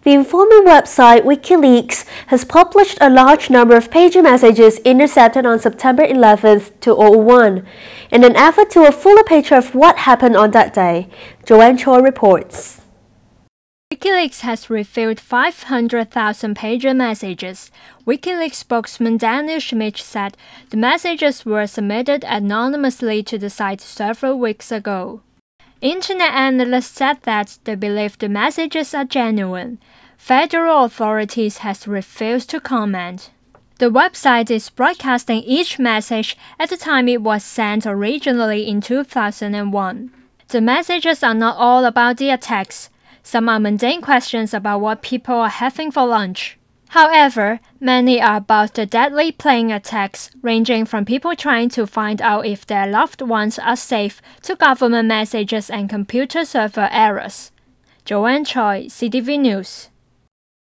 The informant website WikiLeaks has published a large number of pager messages intercepted on September 11, 2001, in an effort to a fuller picture of what happened on that day. Joanne Choi reports. WikiLeaks has revealed 500,000 pager messages. WikiLeaks spokesman Daniel Schmidt said the messages were submitted anonymously to the site several weeks ago. Internet analysts said that they believe the messages are genuine. Federal authorities have refused to comment. The website is broadcasting each message at the time it was sent originally in 2001. The messages are not all about the attacks. Some are mundane questions about what people are having for lunch. However, many are about the deadly plane attacks, ranging from people trying to find out if their loved ones are safe to government messages and computer server errors. Joanne Choi, CTV News.